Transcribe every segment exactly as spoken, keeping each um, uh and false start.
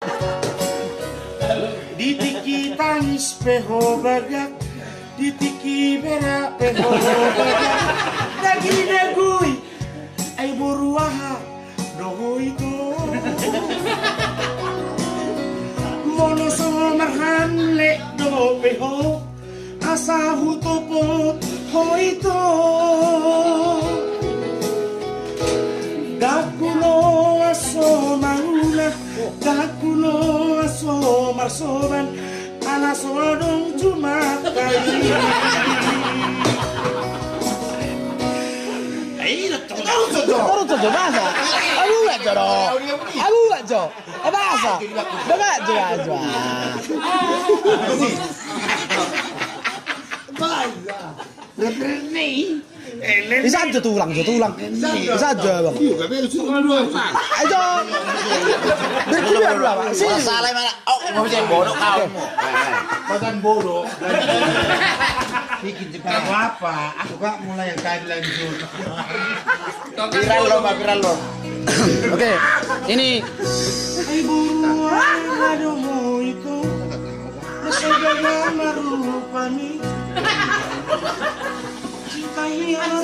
Ditiki tangis peho bagak, ditiki berak peho bagak, dagi dagui, ay buruaha doho itu. Mono somarhan le do peho, asa hutopot ho itu. Dakulo aso maruna, dakulo aso marsoban, ana sodong cuma kali. Ayo, tahu tu. Tahu tu bahasa. Abu gak joro. Abu gak jo. Eh bahasa. Bapak juga jo. Bahasa. Ni. Bisa aja tulang, aja tulang. Bisa aja bang. Ayo. Berkuda dua pak. Masalah mana? Oh, mau jadi bodoh kau. Bukan bodoh. Bikin cepat apa? Aku gak mulai yang tadi lanjut. Viral lo, viral lo. Oke, ini. Ibu aduh itu segala marupani. Cinta yang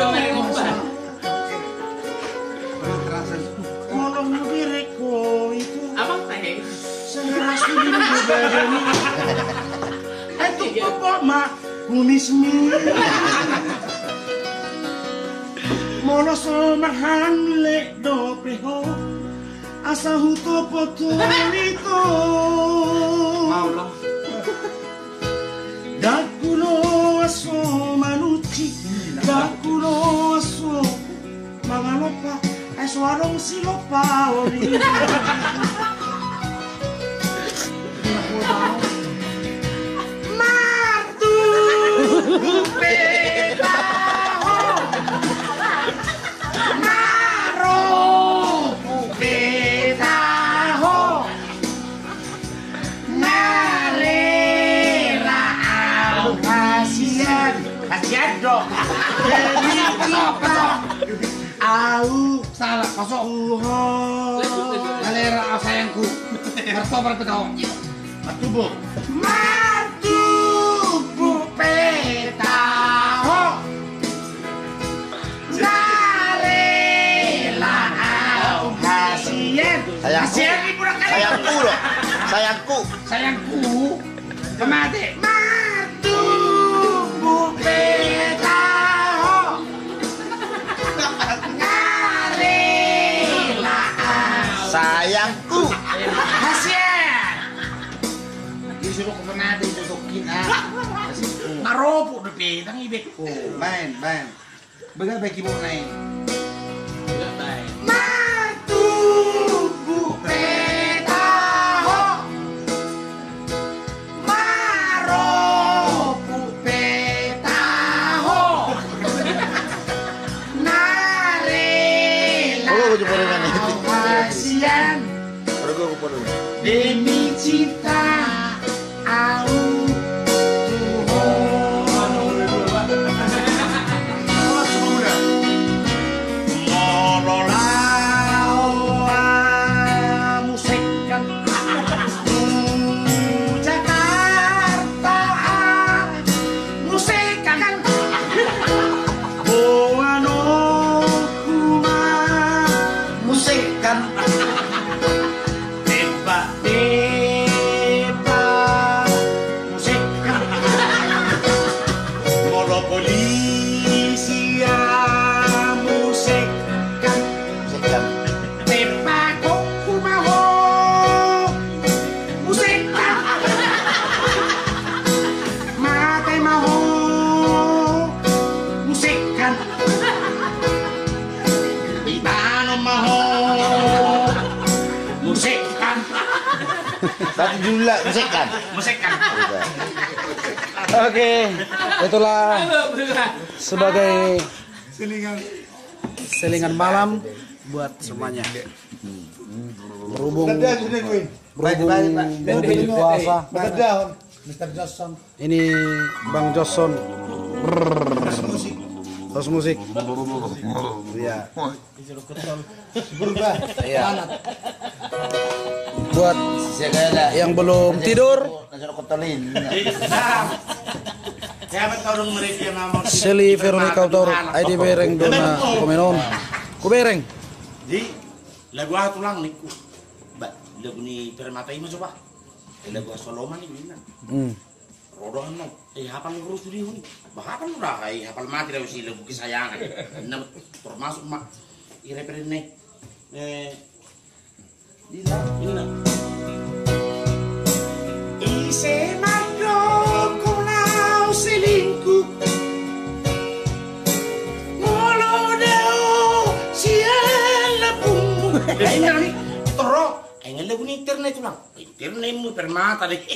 Molong direko itu. Apa teh? Seras di badan. Itu pokok mah kumismi. Mono somarhan le do peho, asa huto potolito. Allah. Dakulo aso manuci, dakulo aso mangalopa, aso arong silopa ori. Martu petaho, maro petaho, ngarela au kasihan, kasihan dong. Jadi kita au salah kosong. Ngarela sayangku, martobar petaho. Matubo. Matubo petaho. Narela au kasihan. Kasihan ibu nak kalian. Sayangku loh. Sayangku. Sayangku. Kemate. Matubo petaho. Narela au Sayangku. kasihan. Disuruh ke penade jodokin ah. Maropo de petang ibek ko. Main, main. Baga bagi mo na eh. Matubu petaho. Maropo petaho. Narela. Aku jumpa dengan itu. Kasihan. Aku jumpa dengan. Demi cinta au Tadi dulu lah, musikkan. Musikkan. Oke, itulah sebagai Selingan. selingan malam buat semuanya. Berhubung berhubung bulan puasa. mister Johnson. Ini Bang Johnson. Musik. Terus musik. Iya. Berubah. Iya. buat yang belum tidur. Kaya ba't ka nung mereka mama? Seli Veronica Autor, I D bereng dona komenon. Ku bereng. Di, lagu ato lang ni ko. Ba, lagu ni Permatay mo coba. Eh, lagu Soloman ni Wina. Hmm. Rodohan mo. Eh, hapal ng gusto di huni. Bahapal mo na kay hapal mati daw si lagu kesayangan. Na termasuk mak i-referin ni. Eh, di na, ini na. Ise madro ko na selingkuh. Molo deo siya pun. Ay nani, toro. Ay nga lagu ni internet lang. Internet mo permata deh.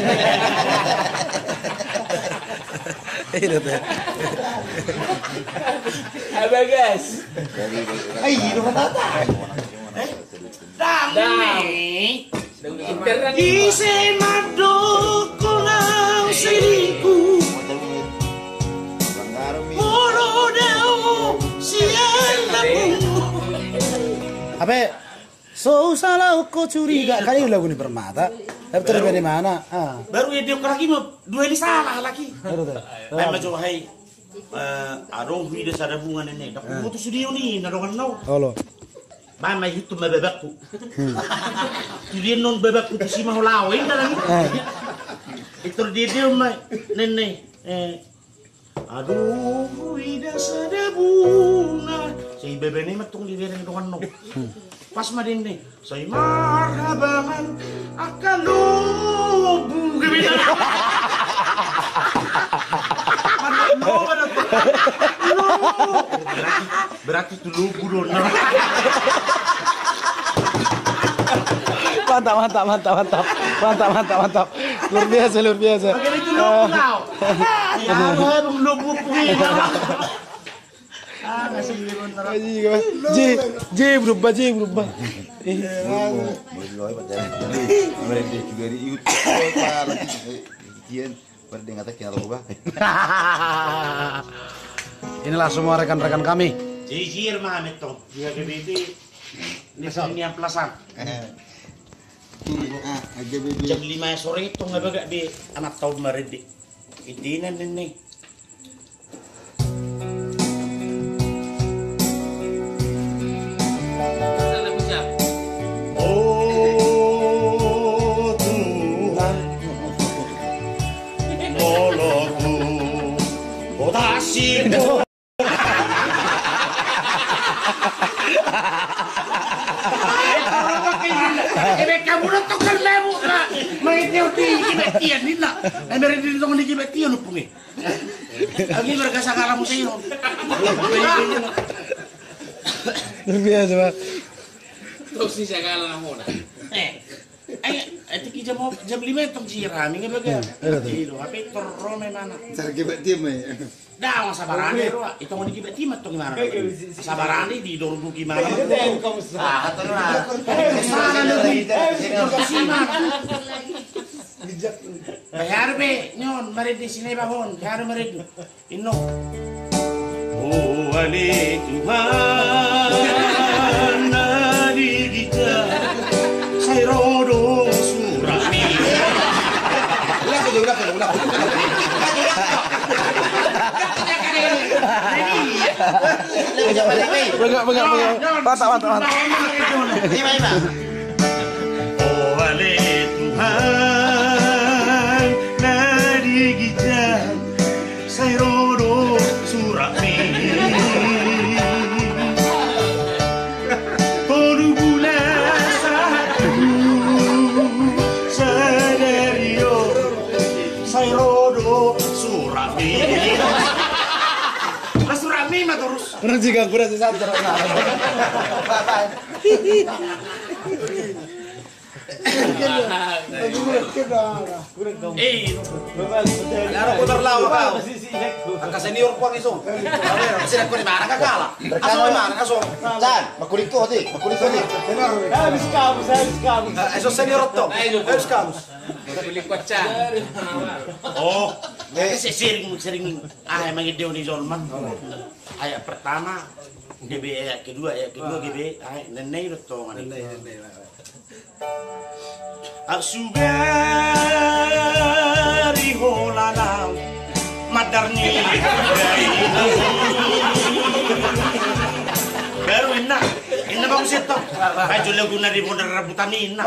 Itu teh. Abagas. Ay, hiro ka tata. Eh, dami. Internet. Ise madro ko na selingkuh. Molo deo siya pun. Apa? So salah kau curiga kali lagu ni Permata. Tapi terus dari mana? Ah. Baru ya dia lagi mau dua ini salah lagi. Itu teh. Ay macam hai arong video sa dabungan ini. Dak putus studio ni nadongan no. Halo. Ba may hitu mababak ko. Tulian non babak ko si mahulawin na lang. Ito dia dia may nene eh aduh vida sa dabungan. Si bebe ni matung di dia nadongan no. Pas madin nih, saya marhabangan akan lubu gimana? Lubu berarti berarti itu lubu dong. Mantap, mantap, mantap, mantap, mantap, mantap, mantap. Luar biasa, luar biasa. Oke itu lubu kau. Ya, belum lubu punya. Ah, kasih bentar. Ji, ji berubah, ji berubah. Inilah semua rekan-rekan kami. Jijir mah metong. Dia G B T. Ini yang pelasan. Jam lima sore itu nggak bagak di anak tahun kemarin di. Idinan ini. Sibo. Eh, kamu udah tokal lebu ka. May teoti kibetian nila. Ay meron din tong kibetian no pungi. Agi berkasakala mo sa iyo. Luar biasa, Pak. Terus si sakala na muna. Eh. Ay, ito ki jam jam lima itong jirami nga baga. Ilo, hapi torro may mana. Cara kibetian may. Dah, sabarani ro. Ito mo ni kibetian to gimana? Sabarani di dorgo gimana? Ah, ato na. Sana na rin. Kasima. Bayar be, nyon, marid di sini bahon. Bayar marid. Inno. Oh, ali Tuhan nadi kita. Say rodo surami. Ulang ko, ulang ko, ulang ko. Bengak, bengak, bengak. Mantap, mantap, mantap. Ima, ima. Oh, ale Tuhan nadi kita. Say rodo surami. Kurang juga, kurang sesat terus. Eh, Laro putar lawa kau. Angka senior ko ang iso. Kasi nagko ni mana ka kala. Aso ni mana ka so. Jan, makulit ko ti, makulit ko ti. Habis kamu, habis kamu. Eso senior to. Habis kamu. Kulit kocang. oh, Kasi sering-sering ah emang ide ni Zolman. Ayat pertama D B ayat kedua ayat kedua G B ayat nenei udah tong ani. Asugari holana madarni baru enak enak bagus itu baju lagu nari modern rebutan enak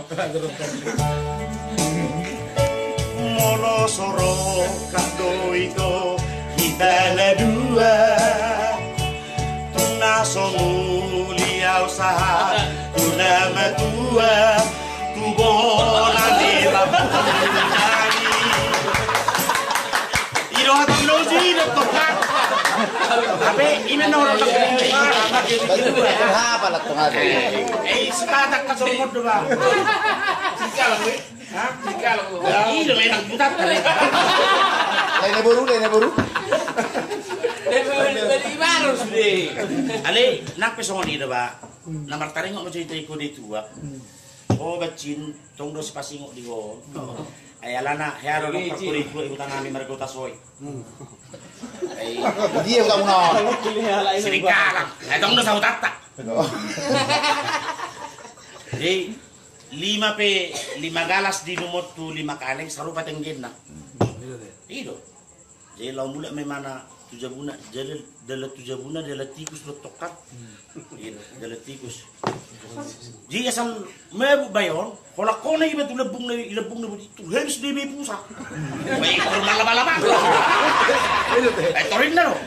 mono soro kado itu kita dua tuna somulia usaha tuna matua tubola di lampani iro hati lo sih tokat tapi ini orang tak Apa lah tuh ada? eh sekarang tak semut doa Sikal gue. Hah? Sikal gue. ini memang buta kali Lainnya buru, lainnya buru. Dari baru sudah. ale nak pesoni doa nomor taring ngok cerita ikut di tua oh bacin tong dos pasingok di go ayalana hero no perkuri tua ikutan kami mereka tasoi eh Dia udah mau. sering kalah eh tong dos tata jadi lima pe lima galas di nomor tu lima kaleng sarupa tenggena itu jadi lau mula memana tujuh buna jadi dalam tujuh buna dalam tikus letokan itu dalam tikus jadi asal mebu bayon kalau kau nak ibat lebung nabi lebung nabi itu harus dia pusa baik bermalam-malam eh torin dah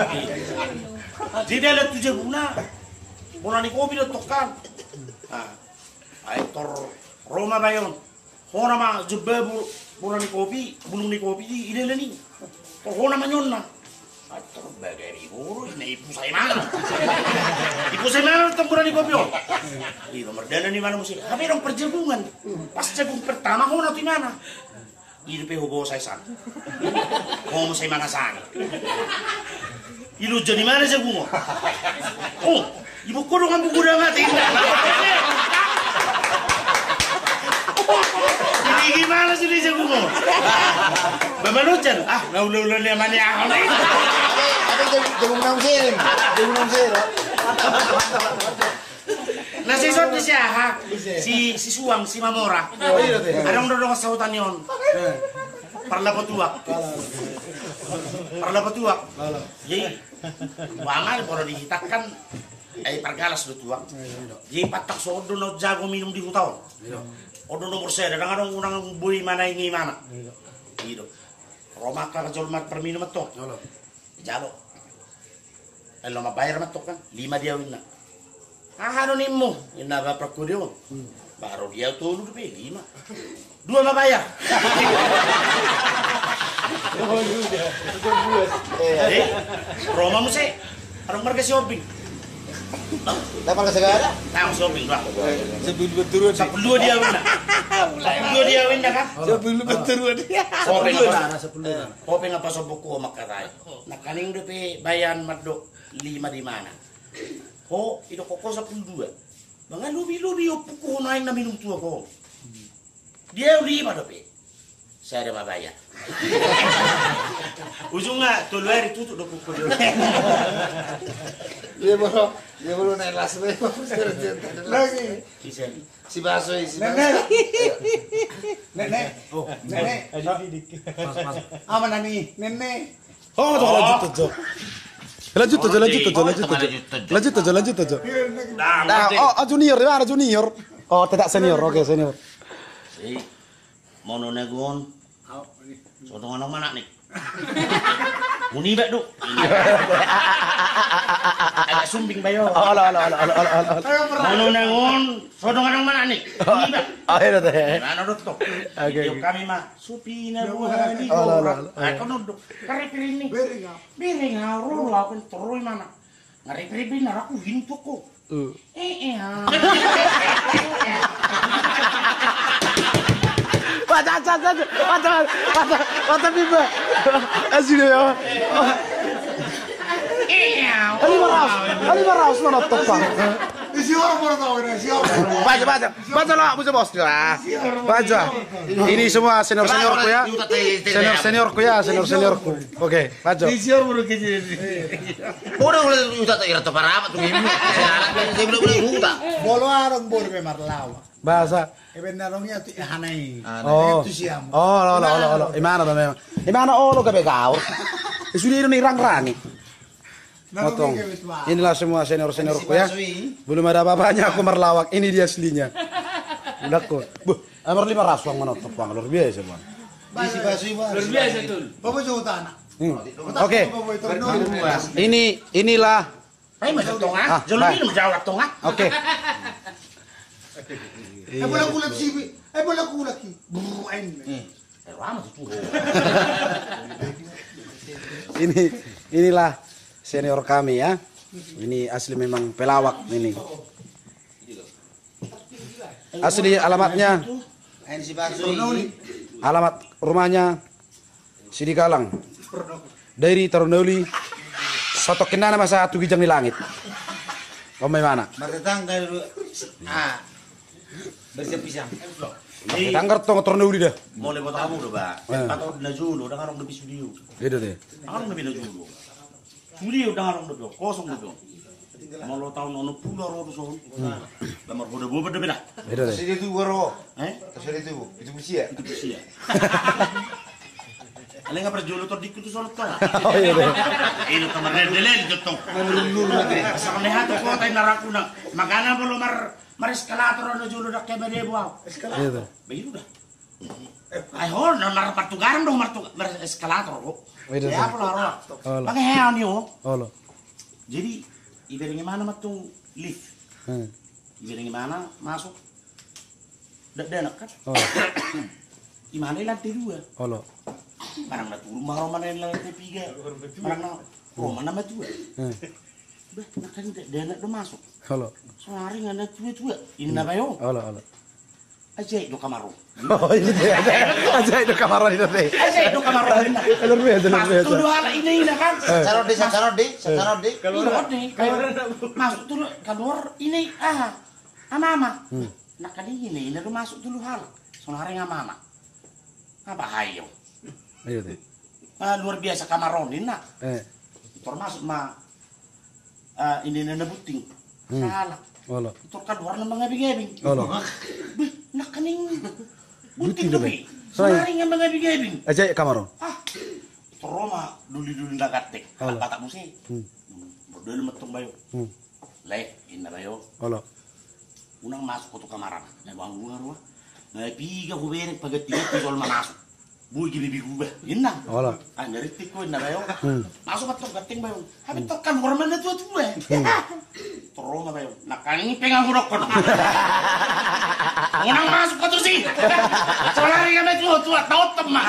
jadi dalam tujuh buna bola ni kopi letokan ah ay tor Roma bayon hona ma jebbe bola ni kopi bulung ni kopi ini ni tor hona manyonna ator bagari buru ini ibu saya mana ibu saya mana tempuran di kopi di nomor dana di mana musik tapi dong perjebungan pas jagung pertama hona di mana hidup hubo saya san homo saya mana san ilu jadi mana jagung oh ibu kodong ambu kuda mati ini gimana sih dia jagung Bamalucan ah lalu-lalu dia mana yang Tapi jagung nang sih, jagung nang sih. nah si sot si aha si si suang si mamora ada yang udah sautan yon parla petuak parla petuak jadi wangan kalau dihitakan eh pergalas petuak jadi patak sodo no jago minum di hutau odo nomor saya kadang-kadang unang bui mana ini mana gitu Roma ka jolmat per minum matok jalo eh lo bayar matok kan lima dia wina ah ano nimo ina ba prakudio baru dia tuh lu pe lima dua ma bayar eh Roma mu se arong marga shopping Dapat ke segala? tahu shopping dua Sebelum berturun. sepuluh dia wina sepuluh dia wina kan Sebelum berturun. shopping apa shopping apa sobuku makarai nak kaning de pe bayan maddo lima di mana ho itu koko sepuluh dua bangan lubi lubi opuku naik na minum tua ko dia lima do pe saya ada bayar ujungnya tuh luar itu tuh do kuku dia Dia baru, dia baru naik las lagi. kisen Si Baso, si Nenek. Nenek. Oh, nenek. Apa nani? Nenek. Oh, lanjut aja. Lanjut aja, lanjut aja, lanjut aja. Lanjut aja, lanjut aja. Nah, oh, junior, mana junior? Oh, tidak senior. Oke, senior. si mono negon sotong anak mana nih muni bak do agak sumbing bayo Oh, ala ala ala ala ala. mono negon sotong anak mana nih muni bak Oh, iya teh. mana do tok Oke. yo kami mah supina buah di Oh, la, la, gora la. ah kono do kare pirini piring ngaro la kan terus mana ngare piring aku hintu ko Uh. eh eh Wata, wata, wata, wata, wata pipa. Asli ya. eh Ali maraus, ali maraus mana topa. Baca, baca, baca lah, baca bos lah. Baca. Ini semua senior seniorku ya. Senior seniorku ya, senior seniorku. Oke, baca. Udah udah udah tak ira para apa tuh ini. Saya belum belum udah. Bolo arong bor be marlawa. Bahasa. Eben narongnya tu hanai. Oh. Itu siam. Oh, lo lo lo lo. Imana tuh memang. Imana oh lo kabe kau. Sudah ini rang-rangi. Potong. Inilah semua senior-seniorku ya. Belum ada apa-apanya aku merlawak. Ini dia aslinya. Udah kok. Buh, amar lima rasuang menotop bang. Luar biasa bang. Basi basi basi. Luar biasa tuh. Bapak jauh tanah. Hmm. Oke. Ini inilah. Ayo masuk tong ah. Jangan minum jawab tong ah. Oke. Eh bola kulat sih. Eh bola kulat ki. Buru ain. Eh, lama tuh. Ini inilah senior kami ya. Ini asli memang pelawak ini. Asli alamatnya. Alamat rumahnya Sidikalang. Dari Tarunoli. Satu kenana masa satu gijang di langit. Kamu mana? Matetangga dulu. Ah. Bersih pisang. Tanggar tong Tarunoli dah. Boleh buat kamu udah, Pak. Atau na julo, udah ngarong lebih studio. Gitu deh. Ngarong lebih na julo. Studio udah ngarong lebih, kosong lebih. Mau lo tahun ono pulau rodo son. Lamar bodoh bodoh udah beda. Gitu deh. Kasih itu goro. Eh? Kasih itu. Itu bersih ya? Itu bersih ya. Alay nga para julo to di ko to solot to. Oh iya deh. Ino to marrelel to to. Sa kanihato ko tay naraku na magana mo lo mar mar eskalator no julo dak kebe de buaw. Gitu. Bayu dah. Ay hol na mar patugaran dong mar mar eskalator ko. Gitu. Ya apa laro. Holo. Pakai heon yo. Holo. Jadi ibaratnya mana matong lift. Hmm. Ibaratnya mana masuk. Dadak kan. Oh. Di mana lantai dua. Holo. Parang natulong maro man ang lantai tiga. Parang na Roma na matua. Hmm. Bah, nakan dana do masuk. Holo. So hari nga na tuwa-tuwa. Ini na ba yun? Holo, holo. Ajay do kamaro. Oh ini deh. Aja itu kamar itu deh. Ajay do kamaro. Luar biasa, luar Masuk biasa. tulo hala ini na kan. Sarod di, sarod di, sarod di. Keluar ni. Masuk tulo keluar ini ah. Amama. Nakali ini na do masuk tulo hala. So hari nga mama. Apa hayo? Iya deh. Ah, luar biasa kamaronin na. Eh. Termasuk ma ah, ini na nabuting. Salah. Holo. Ito keluar ng mga bigabing. Holo. Bih, nakaning Buting buting na ba? dumi. Sorry. Sumari nga mga bigabing. Aja kamar. Ah, Roma, duli-duli na katik. Halo. Bata mo siya. Hmm. Bordel matong bayo. Hmm. Le, ina bayo. Holo. Unang masuk ko to kamaran. Nabang bunga ruwa. Naipiga ko bere pagati-gati sol mamasok. Buy gibibi ko ba? Ina. Holo. Ah, naritik ko ina bayo. Hmm. Masuk matong gating bayo. Habit to kan warman na tuwa-tuwa. Roma bayo. Nakangipeng ang hurok ko. Unang masuk ko to si. Solari nga may tuwa-tuwa. Taot tama.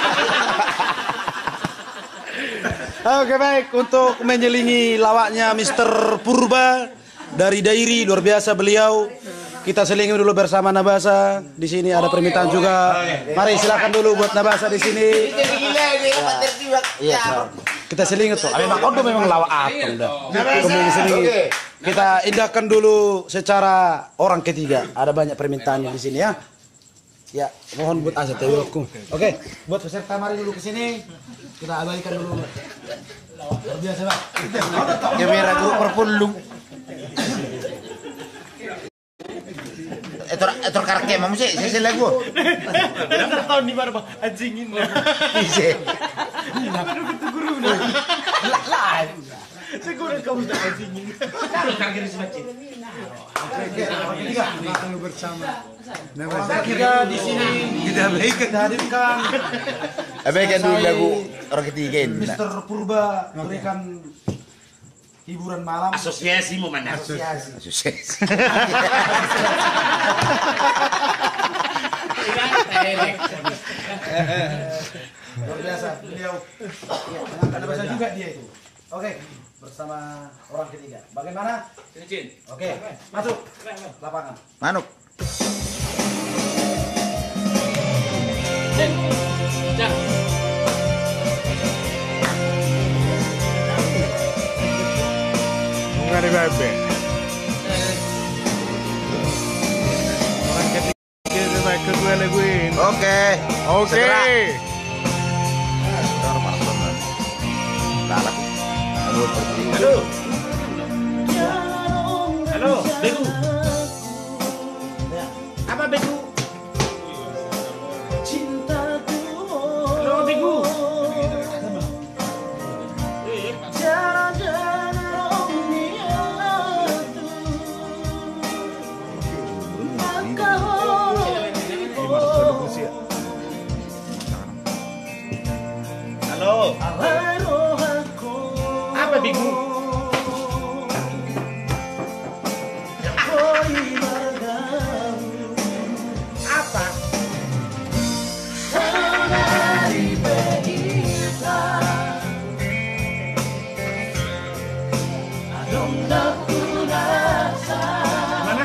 Oke baik, untuk menyelingi lawaknya mister Purba dari Dairi, luar biasa beliau. Kita selingi dulu bersama Nabasa. Di sini ada permintaan juga. Mari silakan dulu buat Nabasa di sini. Iya. Kita selingi tuh. Memang kau memang lawak atong dah. Kemudian selingi. Kita indahkan dulu secara orang ketiga. Ada banyak permintaannya di sini ya. Ya, mohon buat aja tewiku. Oke, buat peserta mari dulu ke sini. Kita abaikan dulu. Luar biasa, Pak. Kamera grup perpulung. Etor etor karakter mamu sih, saya lagu. Tahun di mana, Pak? Anjingin. Ise. Siguro kamu sudah anjingin. bersama. Kita di sini kita baik hadirkan Abaikan dulu lagu orang ketiga ini. mister Purba berikan hiburan malam. Asosiasi mo man. Asosiasi. Sukses. Luar biasa beliau. Ya, ada bahasa juga dia itu. Oke, bersama orang ketiga. Bagaimana? Oke, masuk lapangan. Manuk. Enggak ada bebe. Leguin. Oke. Oke. Segera. Lalap. Halo, pergi. Halo. Halo, Beku. Apa Beku? Halo, Beku. Halo. Apa Beku? Apa? Mana?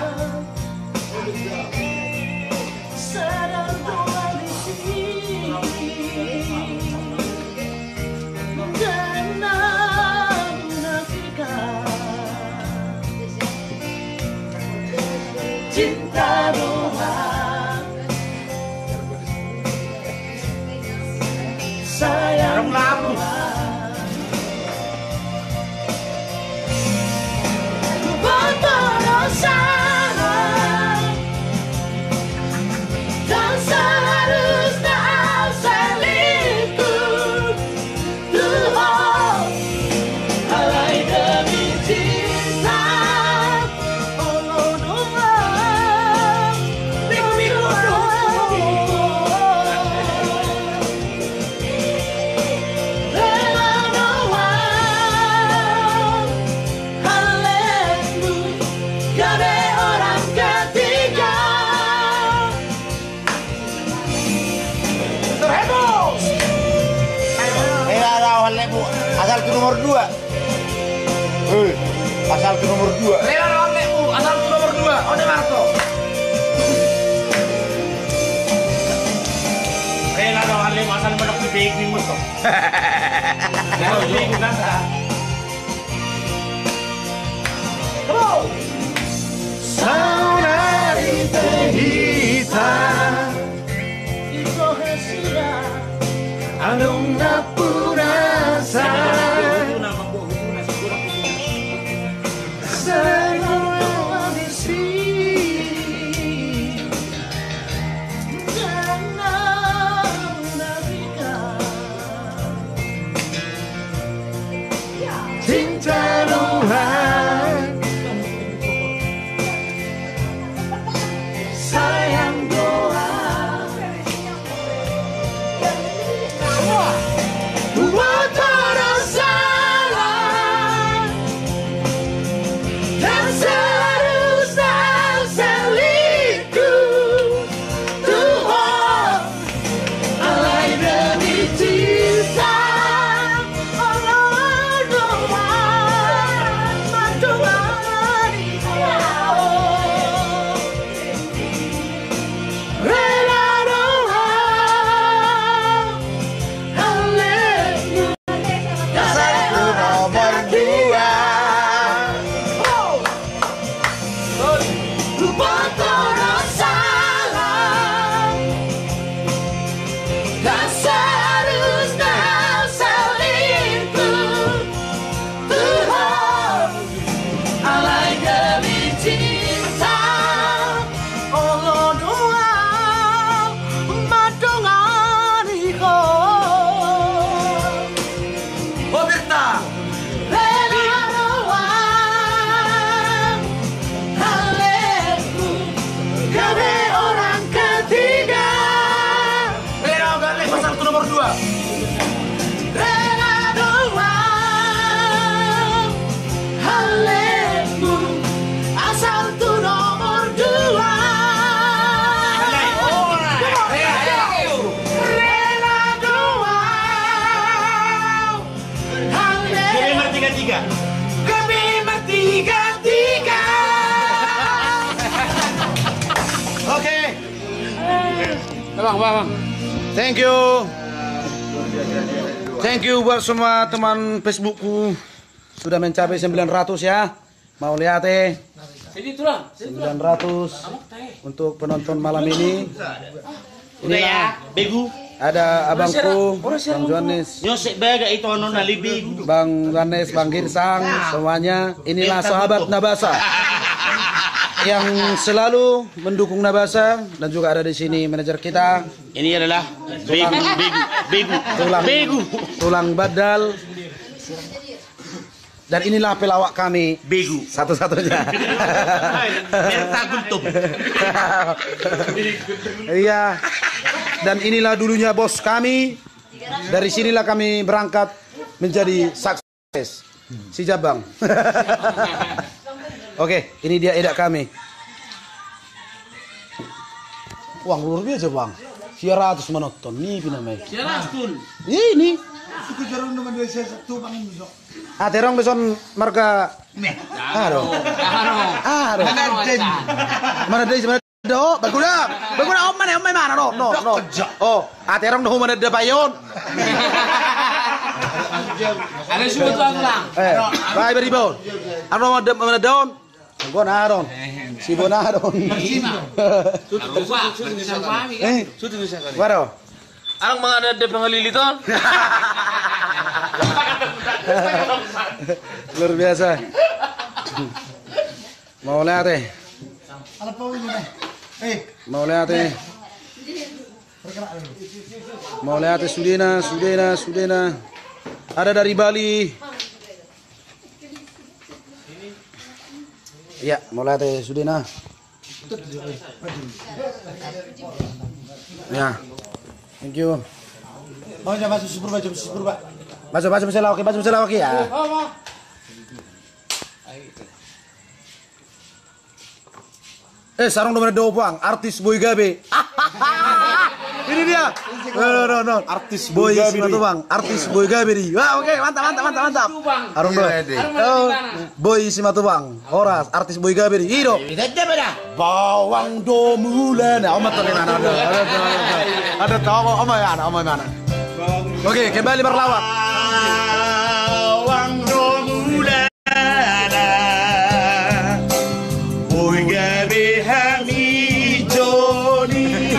Cinta doang, sayang Lagu. bertolong sana dan seharusnya selingkuh. Tuhan, alai demi cinta. Asal ke nomor dua. Hei, asal ke nomor dua. Rela lawan lekmu, asal ke nomor dua. Ode Marto. Rela lawan lekmu, asal menok di baik di musuh. Kalau di baik bukan sah. Come on. Saudari Tehita, Anong napurasa sa mga misi. Cinta Tuhan, sayang doa, buat orang salah dan seharusnya selingkuh. Tuhan, alai demi cinta. Bang, bang, bang. Thank you. Thank you buat semua teman Facebookku. Sudah mencapai sembilan ratus ya. Mau lihat eh. sembilan ratus untuk penonton malam ini. Udah ya, begu. Ada abangku, Bang Johannes, Nyosek baga itu ono nali begu. Bang Johannes, Bang Girsang, semuanya. Inilah sahabat Nabasa yang selalu mendukung Nabasa, dan juga ada di sini manajer kita. Ini adalah begu, begu, begu, Tulang, begu, tulang badal. Dan inilah pelawak kami, begu. satu-satunya. Merta guntum. Iya. Dan inilah dulunya bos kami. Dari sinilah kami berangkat menjadi sukses. Si Jabang. Oke, ini dia edak kami. Uang luar biasa bang. Tiga ratus menonton. Nih pinamai. Ini. Suku jarum nomor dua saya satu bang besok. Ah terong beson marga. Aduh. Aduh. Mana deh mana do, baguna. Baguna om mana om mana no no no. Oh, ah terong no mana de payon. Ada sebut lang. Eh, bye beri bon. Ano mana mana daun? Bonaron. Si Bonaron. Eh, waro. Arang mga nadep ng halilito. Luar biasa. Mau lihat eh. Ano pa ulo na? Eh, Mau lihat eh. Mau lihat eh Sudena, Sudena, Sudena. Ada dari Bali. Iya, mau lihat eh Sudena. Ya. Thank you. mau coba masuk super baju super pak. Masuk, masuk, masuk lagi, masuk, masuk lagi ya. Eh, sarung nomor dua bang, artis Boy Gabe. Ini dia. No, no, no, no. Artis Boy Gabe itu bang, artis Boy Gabe di. Wah, oke, mantap, mantap, mantap, mantap. Arung dua. Oh, Boy Simatu bang, Horas, artis Boy Gabe di. Hidup. Bawang domulan. Om atau gimana? Ada, ada, ada tahu om ya, om mana? Oke, kembali berlawak. Bawang domulan. Boy Gabe Hami Joni.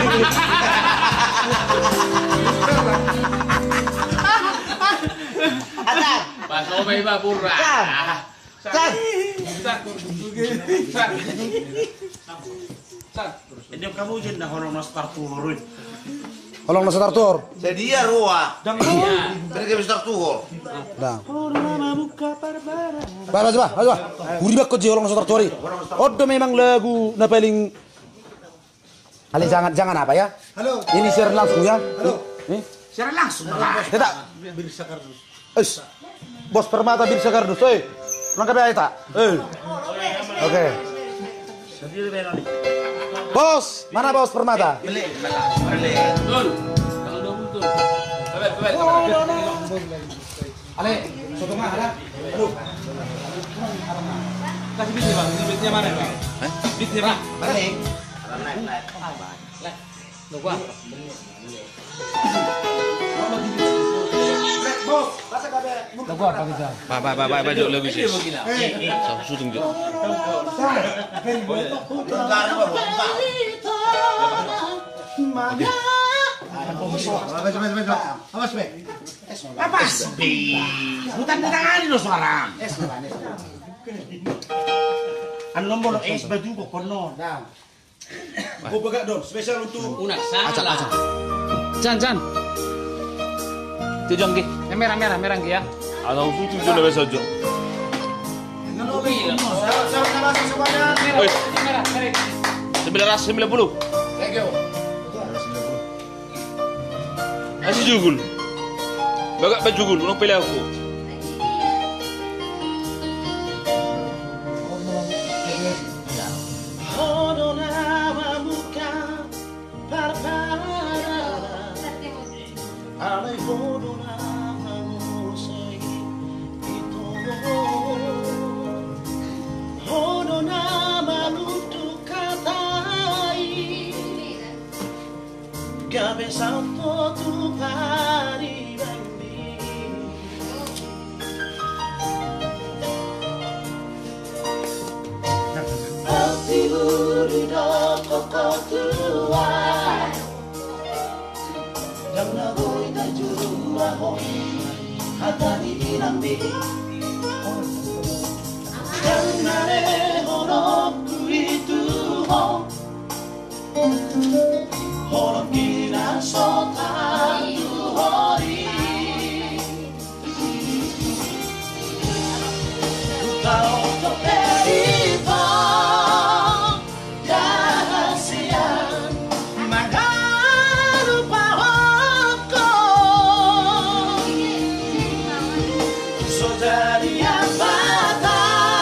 Pas omay ba pura. Ini kamu jadi nak orang mas partur. Holong nasa tartur. Jadi ya ruah. Mereka bisa turun. Nah. Ba, ba, ba, ba. Uri bakot je holong nasa tartur. Odo memang lagu na paling. Ali jangan jangan apa ya? Halo. Ini share langsung ya. Halo. Nih. Secara langsung lah. Tidak. Birsa kardus. Es. Bos Permata Birsa Kardus. Eh. Lengkap ya tak? Eh. Oke. Bos, mana bos Permata? Betul. Kalau dua betul. Bebet, bebet. Ale, soto mah ada. Aduh. Kasih bitnya bang, ini bitnya mana bang? Hah? Bitnya bang. Balik. Lupa. Bos, masa kabe. Lupa apa kita? Ba ba ba ba ba jo lagu sih. So syuting jo. Baju baju baju. Awas be. Apa sih? Bukan tangani lo sekarang. An nomor es baju kok kono. Aku begak don, spesial untuk Unak salah. Chan, Chan. Tujong ki. Yang merah merah merah ki ya. Ada syuting jo lagu saja. Oi, Merah, merah. sembilan ratus sembilan puluh. Thank you. Asih jugul. Bagak baju jugul, uno pilih aku. Gabe santo tu pari bambi. ho hatani inambi Janare horo kuritu ho Horo kira sotatu hori Utao to peripo Rahasian Magaru pahoko Sodari abata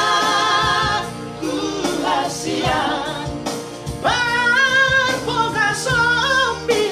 Kurasian Barboga sombi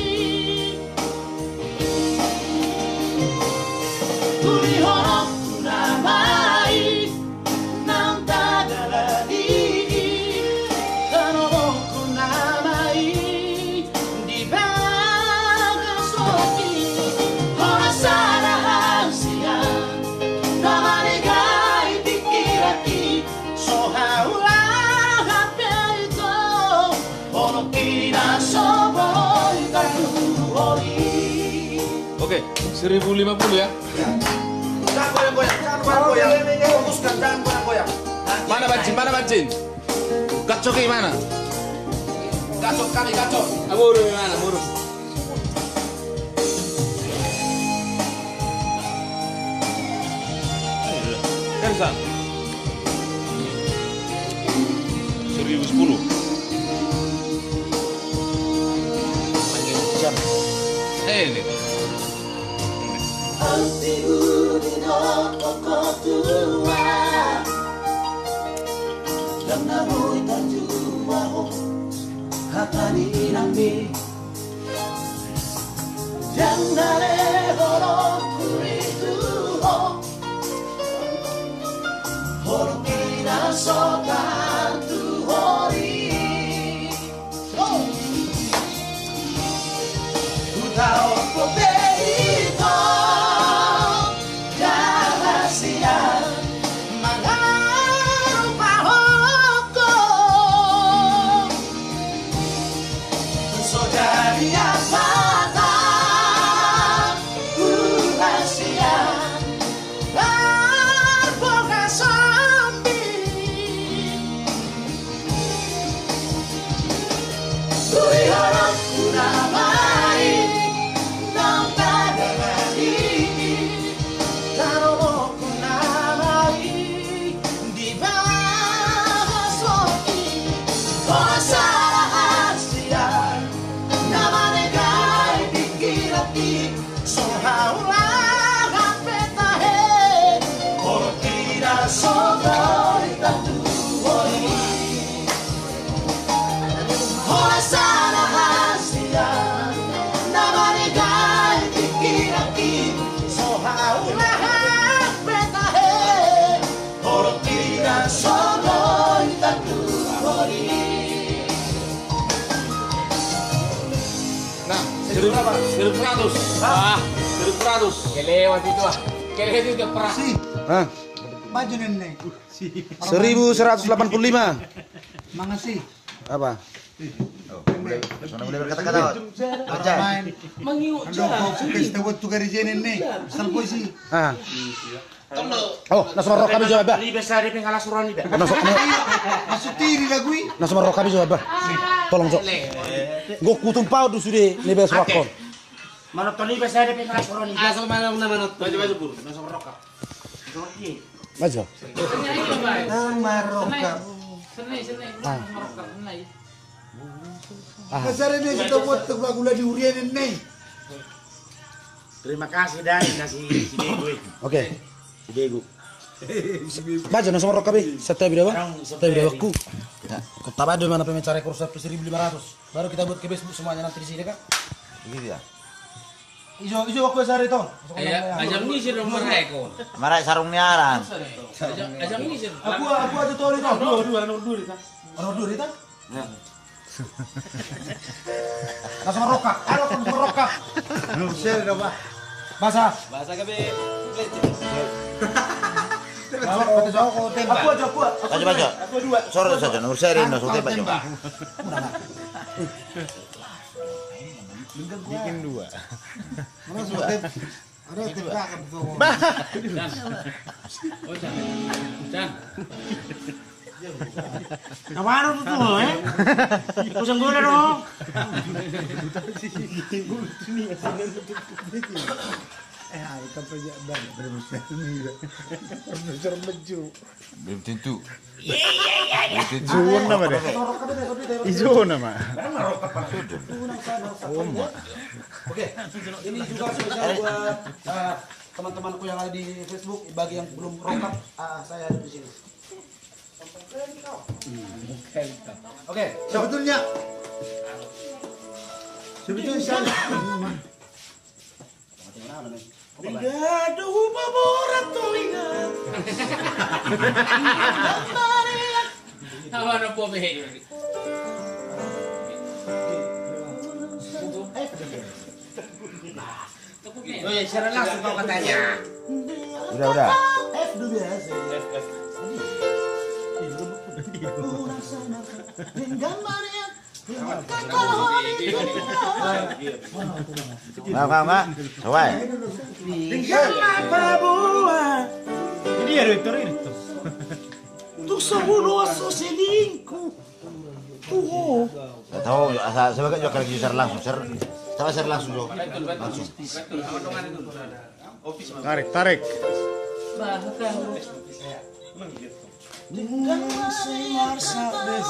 Turi horok kunamai Nang dadalani Tanong kunamai Di baga soki Horasara hasian Namaligay pikirati Sohaula hapito Horokina soboy Karuhori Oke, seribu lima puluh ya. Jangan goyang-goyang, jangan goyang-goyang. Fokuskan, jangan goyang-goyang. Mana Bancin? Mana Bancin? Gacok ke mana? Gacok kami, gacok. Amuru mana? Amuru. Kersan. Seribu sepuluh. Eh ini. Antigu di toko tua Yang namoy tanjua ho Hatani inambi Yang nare horo kuritu ho Horo kina sotatu hori Utao ko perito Rahasian Magaru pahoko Sodari abata Kurasian Barboga sombi Turi horok kunamai Nang dadalani Tanong kunamai Di baga soki Horasara hasian Namaligay pikirati Sohaula hapetahe Horokina soboy tatuhori Horasara hasian Namaligay pikirati Sohaula hapetahe Horokina soboy tatuhori Nah, seribu seribu seratus. Ah, seribu seratus. Kelewat itu ah. Kelewat itu perah. Hah? Maju nenek. seribu seratus delapan puluh lima. Makasih. Apa? Sana boleh berkata-kata. Main. Ando kau kes tawat tu kari jenen nih. Asal kau sih. Ah. Oh, nasa marok kami jawab ba? Ini biasa di pengkalas suruhan ini Nasa Masuk tiri lagu ini. nasa marok kami jawab ba? Tolong Cok. Go kutung pau du sude ni bes wakon. Manot ini biasa di pengkalas suruhan ini Asal mana mana manot. Baju baju buru Nasa merokap Maju. Nang maroka. Senai senai. Ah. Senai. Ah. Kasar ini sudah buat tu lagu lagi urian nih. Terima kasih dari nasi si Dego itu Oke. Si Dego Baca nasa marok kami. Setiap video bang. Setiap video aku. Kau tahu ada mana pemencari kursus seribu lima ratus. Baru kita buat ke Facebook semuanya nanti di sini kan. Begitu ya. Ijo ijo aku sehari toh. Ajam ni sih nomor eko. Marai sarung niaran. Ajam ni sih. Aku aku aja tahu itu. Dua dua nomor dua itu. Nomor dua itu. Nasa marokap. Ayo nasa marokap. Share dah bah. Bahasa. Bahasa kabe. Aku aja aku. Baca baca. Aku dua. Sorot saja nomor seri no sote baca. Bikin dua. Mana sudah? Ada tebakan tuh. Chan. Oh, Chan. Chan. Kemana tuh tuh, eh? Kusang gula dong. Eh, hari kan pajak banyak berbesar nih. Berbesar baju. Belum tentu. Izuon nama deh. Izuon nama. Oke, ini juga spesial buat uh, teman-temanku yang ada di Facebook. Bagi yang belum rokap, uh, saya ada di sini. Oke, sebetulnya sebetulnya saya Ligado pavorato ingat. Tawa na po be. Oh ya, secara langsung kau katanya. Udah, udah. F dulu ya. F F. Mau, mau, mau. Sawai. Ini ya rektor itu. Tuh sebuah selingkuh. Tuh. Gak tahu, asal sebagai juga lagi share langsung, share. Sama share langsung dong. Langsung. Tarik, tarik. Dengan sinar sabes.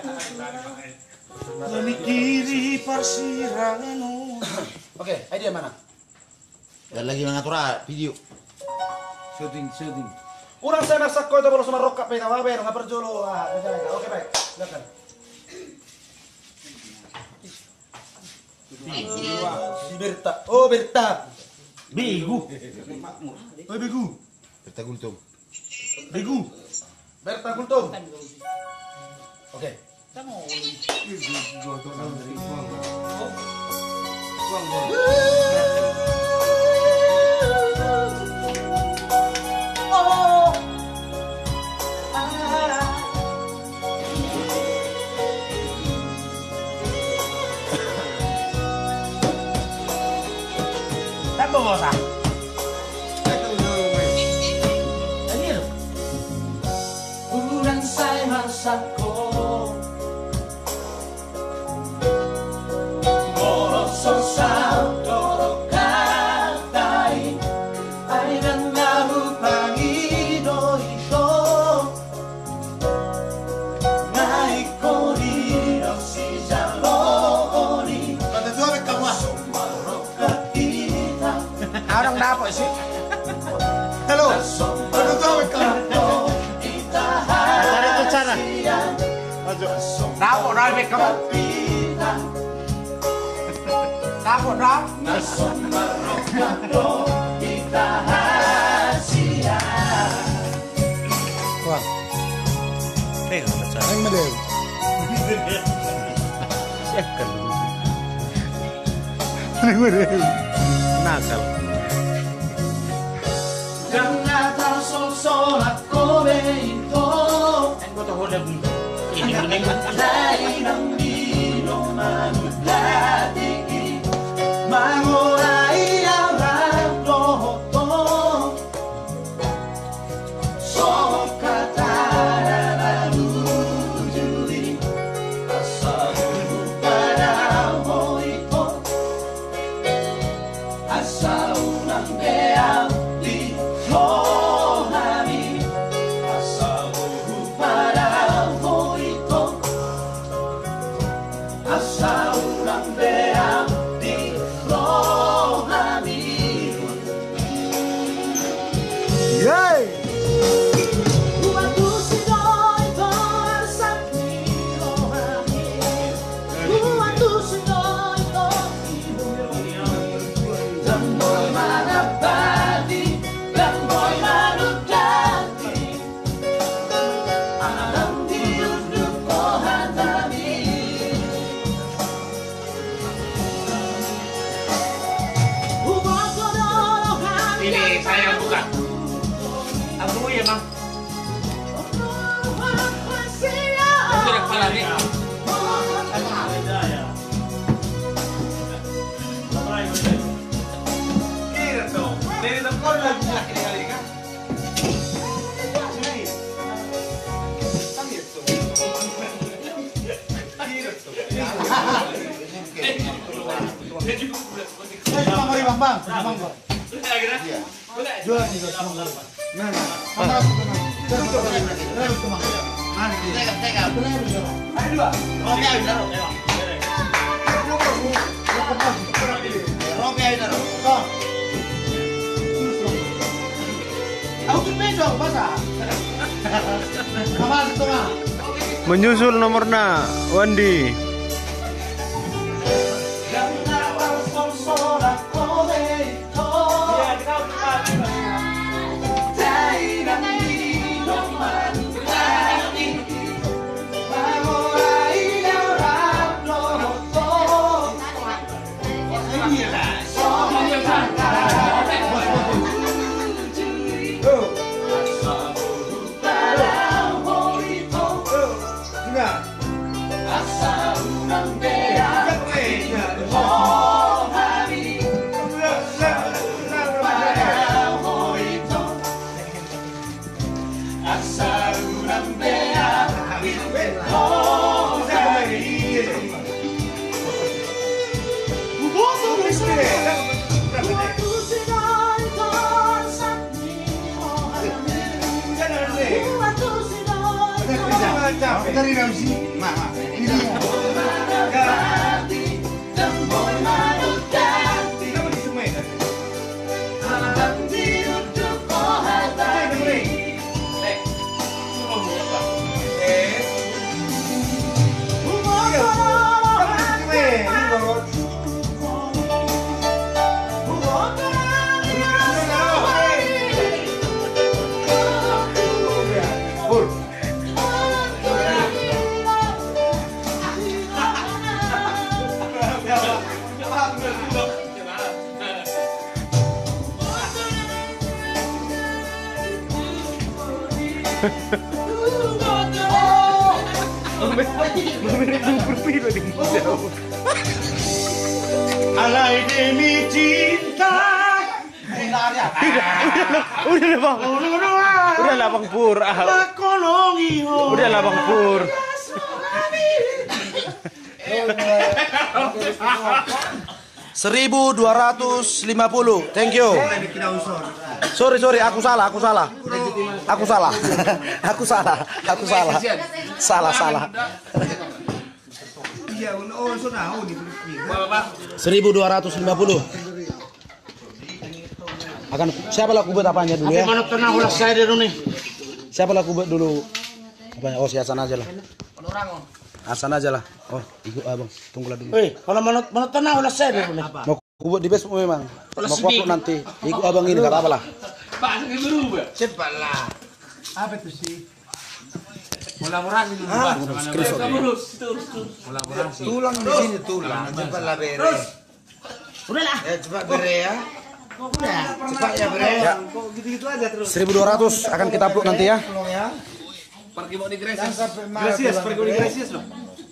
Memikiri persiranganmu. Oke, idea mana? Dan lagi mengatur video. Shooting, shooting. Kurang saya masak kau itu baru sama rokap ya, apa ya, nggak perjolo. Oke baik, silakan. Si Berta, oh Berta, Begu. oh Begu, Berta Gultung, Begu, Berta Gultung. Oke. Tak bawa sah. Kurang saya masaku. Orang dapat sih. Halo. Aduh tahu kan. Tarik ke sana. Maju. Dapat dah mereka. Dapat dah. Wah. Tengok ke sana. Yang medel. Siapkan. Yang medel. Nakal. Granata sol solat kobeito. Aku tahu dah ini kuning. Dai ng dino manudati. Mangurai ang roto. So katara balujuri. Asal para hoiko. Asal ng beang di rohani. Asal para hoiko. Asal ng beang di rohani. Yay! Buatku sinoy tor sakni rohani. Buatku sinoy tor ibu. Lamboy manabati, lamboy manudati. Alam diuduk ko handami. Ubah ko dolohan. Ini saya bukan. Aku ya bang. Kira kepala nih. Kira dong. Dari telepon lagi lagi kali kan. Sini. Kan itu. Kira tuh. Eh, Bang, Bang, Bang. Bang, Bang. Jual nih, Bang. Nah, nah. Mana aku tenang. Terus terus. Terus teman. Mari. Tegap, tegap. Ayo dua. Oke, ayo taruh. Oke, ayo taruh. Kau. Aku tuh meja, basah. Kamu itu mah. Menyusul nomornya Wandi. Dari Ramzi, mama, ini dia. Alay demi cinta. Udah lah bang, udah lah bang Pur, udah lah bang Pur. seribu dua ratus lima puluh. Thank you. Sorry sorry, aku salah, aku salah. Aku salah. Aku salah. Aku salah. Salah salah. seribu dua ratus lima puluh. Akan siapa lah kubet apanya dulu ya? Mana tenang ulah saya dulu nih. Siapa lah kubet dulu? Apanya? Oh, si Hasan aja lah. Hasan aja lah. Oh, ikut abang. Tunggulah dulu. Woi, kalau mana mana tenang ulah saya dulu nih. Mau kubet di Facebook memang. Mau kuapuk nanti. Ikut abang ini enggak apa-apa lah. Pak, ini berubah. Cepatlah. Apa itu sih? Kolaborasi dulu, Pak. Terus, terus, terus. Kolaborasi. Tulang di sini tulang. Cepatlah bere. Udahlah. Ya cepat bere ya. Udah. Cepat ya bere. Kok gitu-gitu aja terus. seribu dua ratus akan kita upload nanti ya. Pergi mau di Gracias. Gracias, pergi di Gracias loh.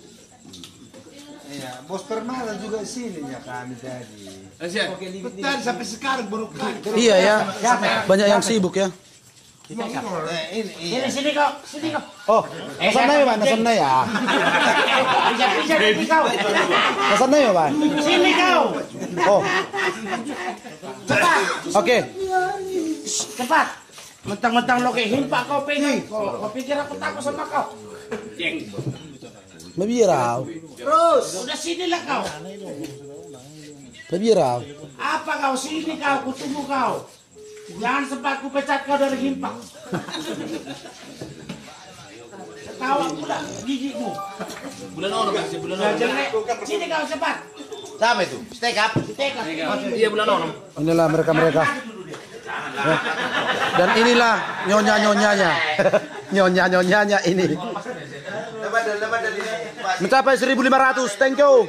Iya, bos Permala juga sini ya kami tadi. Betul, sampai sekarang baru kali. Iya ya. Banyak yang sibuk ya. Sini sini kau, sini kau. Oh, nasan na yun, Pak? Nasan na ya? Bisa bisa sini kau. Nasan na yun, Pak? Sini kau. Oh, Cepat, oke. cepat. Mentang-mentang lo kayak himpa kau pengen. Kau, kau pikir aku takut sama kau? Mabiraw. Terus, udah sinilah kau. Mabiraw. Apa kau sini kau? Kutunggu kau. Jangan sempat ku pecat kau dari himpa. Ketawa pula gigimu. Bulan orang masih bulan Nah, jelek. Sini kau cepat. Siapa itu? Stake up. Teka. Iya bulan orang. Inilah mereka-mereka. Ya. Dan inilah nyonya-nyonyanya. Nyonya-nyonyanya ini. Mencapai seribu lima ratus. Thank you.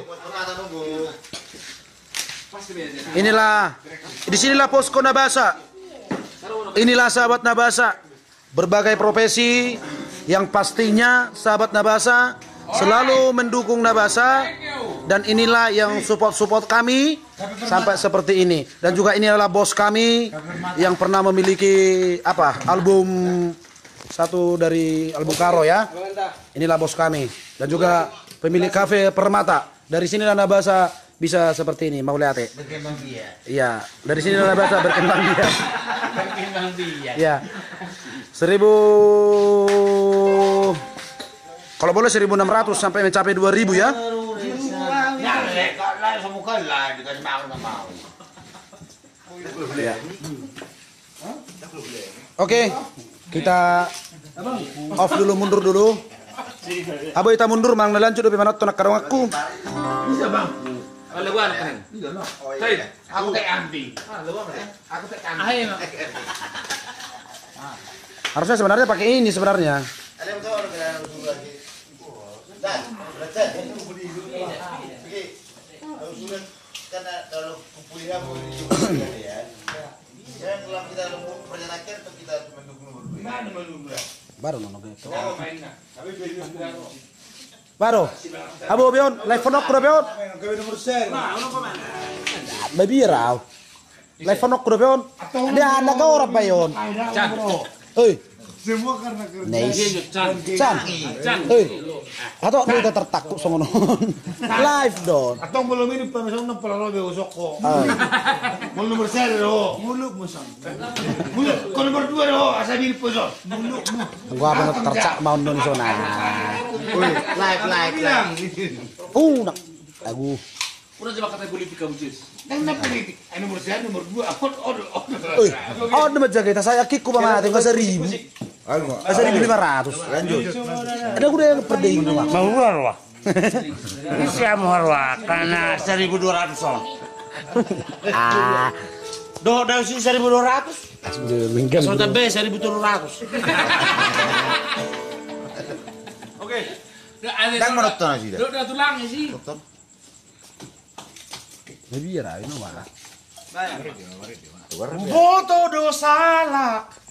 Inilah, disinilah posko Nabasa. Inilah sahabat Nabasa. Berbagai profesi yang pastinya sahabat Nabasa selalu mendukung Nabasa Dan inilah yang support-support kami sampai seperti ini. Dan juga ini adalah bos kami yang pernah memiliki apa album satu dari album Karo ya. Inilah bos kami. Dan juga pemilik kafe Permata. Dari sini Nana Bahasa bisa seperti ini. Mau lihat ya? Berkembang biak. Iya. Dari sini Nana Bahasa berkembang biak. Berkembang biak. Iya. Seribu kalau boleh seribu enam ratus sampai mencapai dua ribu ya. Ya. Oke, kita off dulu, mundur dulu. Abo kita mundur, mang nalanjut lebih manot nak karong aku. Bisa bang. Kalau gua anak keren. Saya Aku teh anti. Aku teh anti. Ayo. Harusnya sebenarnya pakai ini sebenarnya. Ada yang tahu ada lagi. Dan, berat. Oke. Usulan karena kalau kuliah mau dicoba ya. Jangan kalau kita perjalanan atau kita mendukung berdua. Mana mendukung? Baru nono gitu. Oh, mainnya. Tapi beli Baru. Abo Bion, live phone aku Bion. Baby raw. Live phone aku Bion. Dia anak kau orang Bion. Oi. Semua karena kerja. Nice. Chan. Chan. Chan. Oi. Atau kita tertakut sama non. Live don. Atong belum ini pemisah nang pala be usok ko. Mau nomor satu ro. Muluk mo sang. Muluk. Ko nomor dua ro, asabi po so. Muluk mo. Gua apa tercak mau non zona. Oi, live live live. Uh, nak. Aku. Udah coba kata politik kamu jus. Nang na politik. Ay nomor satu, nomor dua. Ako od od. Oi. Oh, nama jaga kita saya kiku mama tinggal seribu. Seribu lima ratus. Lanjut. Ada gue yang perding rumah. Mau wah. Bisa mau wah karena seribu dua ratus on. Ah. Doh dah sih seribu dua ratus. Mingkem. Soalnya B seribu tujuh ratus. Oke. Dan menonton aja. Udah tulang sih. Lebih ya, ini malah. Foto dosa lah.